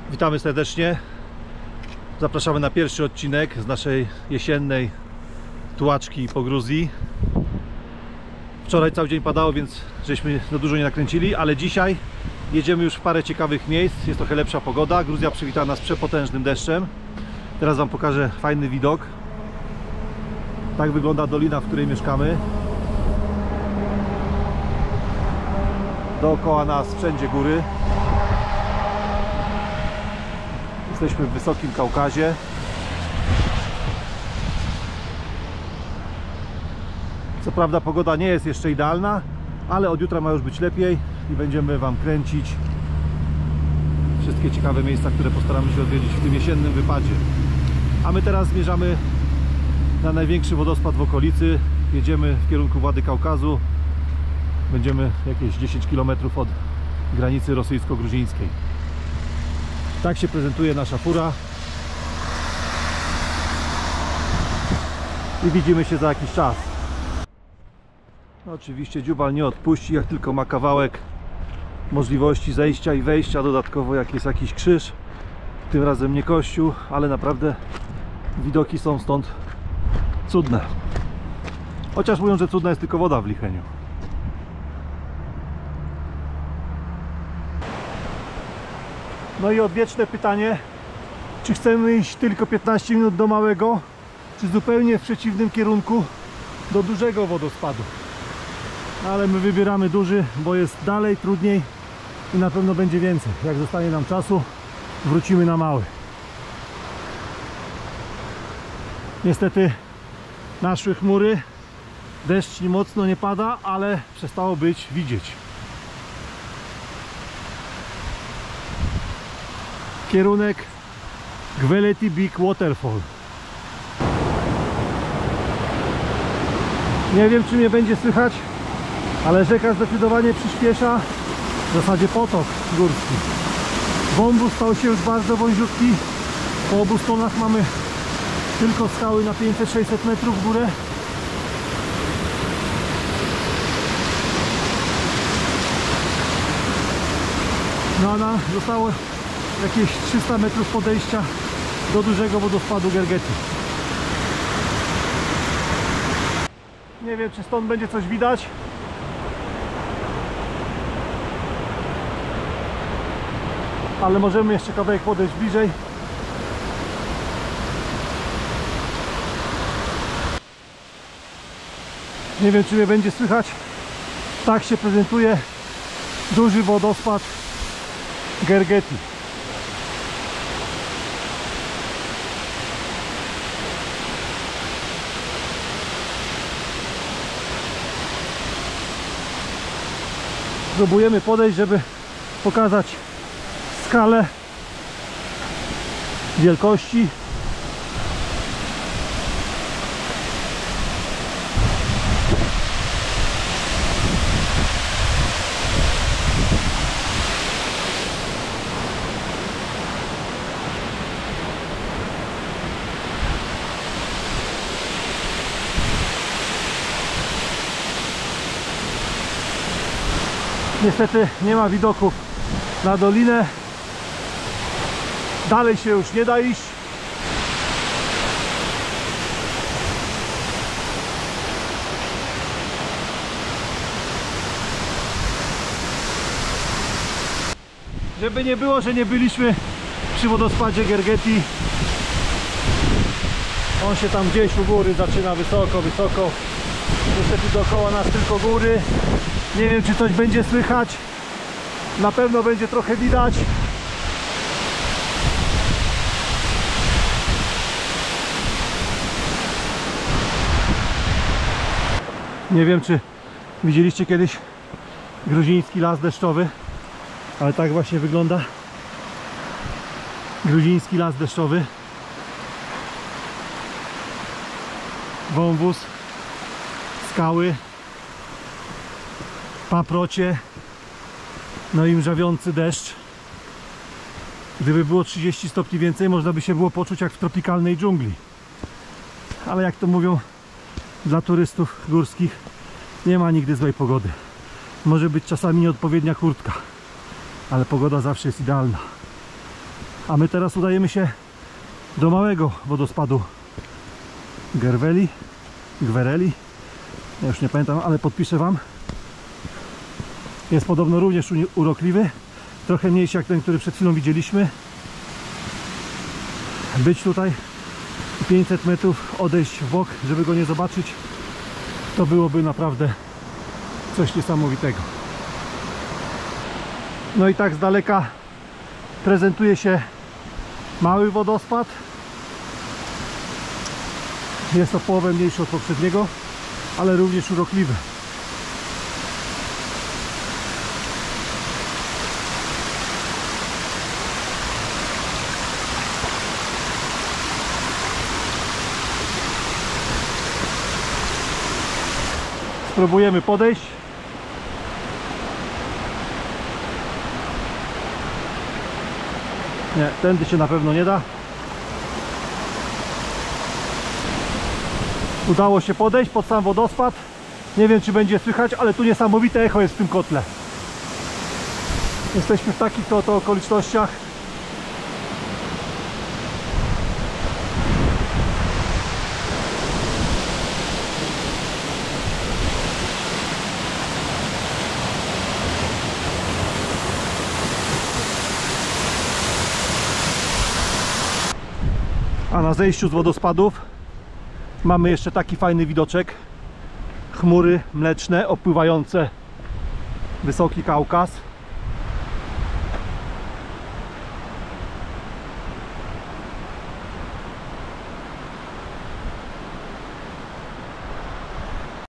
Witamy serdecznie. Zapraszamy na pierwszy odcinek z naszej jesiennej tułaczki po Gruzji. Wczoraj cały dzień padało, więc żeśmy za dużo nie nakręcili, ale dzisiaj jedziemy już w parę ciekawych miejsc. Jest trochę lepsza pogoda. Gruzja przywitała nas przepotężnym deszczem. Teraz wam pokażę fajny widok. Tak wygląda dolina, w której mieszkamy. Dookoła nas wszędzie góry. Jesteśmy w wysokim Kaukazie. Co prawda pogoda nie jest jeszcze idealna, ale od jutra ma już być lepiej i będziemy wam kręcić wszystkie ciekawe miejsca, które postaramy się odwiedzić w tym jesiennym wypadzie. A my teraz zmierzamy na największy wodospad w okolicy. Jedziemy w kierunku Władykaukazu. Będziemy jakieś 10 km od granicy rosyjsko-gruzińskiej. Tak się prezentuje nasza fura. I widzimy się za jakiś czas. No, oczywiście dziubal nie odpuści, jak tylko ma kawałek możliwości zejścia i wejścia. Dodatkowo jak jest jakiś krzyż. Tym razem nie kościół, ale naprawdę widoki są stąd cudne. Chociaż mówią, że cudna jest tylko woda w Licheniu. No i odwieczne pytanie, czy chcemy iść tylko 15 minut do małego, czy zupełnie w przeciwnym kierunku do dużego wodospadu. Ale my wybieramy duży, bo jest dalej, trudniej i na pewno będzie więcej. Jak zostanie nam czasu, wrócimy na mały. Niestety naszły chmury, deszcz mocno nie pada, ale przestało być widzieć. Kierunek Gweleti Big Waterfall. Nie wiem, czy mnie będzie słychać, ale rzeka zdecydowanie przyspiesza. W zasadzie potok górski. Wąwóz stał się już bardzo wąziutki. Po obu stronach mamy tylko skały na 500-600 metrów w górę. No a nam zostało jakieś 300 metrów podejścia do dużego wodospadu Gergeti. Nie wiem, czy stąd będzie coś widać. Ale możemy jeszcze kawałek podejść bliżej. Nie wiem, czy mnie będzie słychać. Tak się prezentuje duży wodospad Gergeti. Próbujemy podejść, żeby pokazać skalę wielkości. Niestety nie ma widoków na dolinę. Dalej się już nie da iść. Żeby nie było, że nie byliśmy przy wodospadzie Gergeti. On się tam gdzieś u góry zaczyna wysoko, wysoko. Niestety dookoła nas tylko góry. Nie wiem, czy coś będzie słychać. Na pewno będzie trochę widać. Nie wiem, czy widzieliście kiedyś gruziński las deszczowy, ale tak właśnie wygląda gruziński las deszczowy. Wąwóz, skały, paprocie, no i mrzawiący deszcz. Gdyby było 30 stopni więcej, można by się było poczuć jak w tropikalnej dżungli. Ale jak to mówią, dla turystów górskich nie ma nigdy złej pogody. Może być czasami nieodpowiednia kurtka, ale pogoda zawsze jest idealna. A my teraz udajemy się do małego wodospadu Gwereli. Ja już nie pamiętam, ale podpiszę wam. Jest podobno również urokliwy. Trochę mniejszy jak ten, który przed chwilą widzieliśmy. Być tutaj 500 metrów, odejść w bok, żeby go nie zobaczyć, to byłoby naprawdę coś niesamowitego. No i tak z daleka prezentuje się mały wodospad. Jest o połowę mniejszy od poprzedniego, ale również urokliwy. Spróbujemy podejść. Nie, tędy się na pewno nie da. Udało się podejść pod sam wodospad. Nie wiem, czy będzie słychać, ale tu niesamowite echo jest w tym kotle. Jesteśmy w takich to okolicznościach. A na zejściu z wodospadów mamy jeszcze taki fajny widoczek. Chmury mleczne opływające Wysoki Kaukaz.